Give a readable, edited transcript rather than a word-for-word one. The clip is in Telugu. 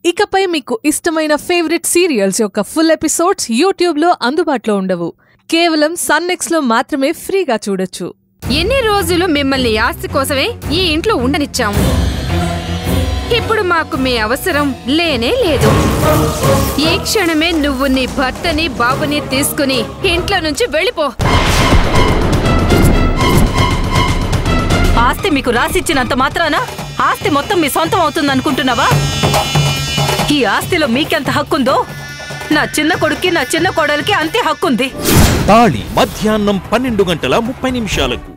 ఇకపై మీకు ఇష్టమైన ఫేవరెట్ సీరియల్స్ యొక్క ఫుల్ ఎపిసోడ్స్ యూట్యూబ్ లో అందుబాటులో ఉండవు. కేవలం Sun NXT లో మాత్రమే ఫ్రీగా చూడొచ్చు. ఎన్ని రోజులు మిమ్మల్ని ఆస్తి కోసమే ఈ ఇంట్లో ఉండనిచ్చాము. ఇప్పుడు మాకు మీ అవసరం లేనే లేదు. ఈ క్షణమే నువ్వు నీ భర్తని బాబుని తీసుకుని ఇంట్లో నుంచి వెళ్ళిపో. ఆస్తి మీకు రాసిచ్చినంత మాత్రాన ఆస్తి మొత్తం మీ సొంతం అవుతుందనుకుంటున్నావా? ఈ ఆస్తిలో మీకెంత హక్కుందో నా చిన్న కొడుక్కి నా చిన్న కోడలికి అంతే హక్కుంది. తాళి మధ్యాహ్నం 12 గంటల 30 నిమిషాలకు.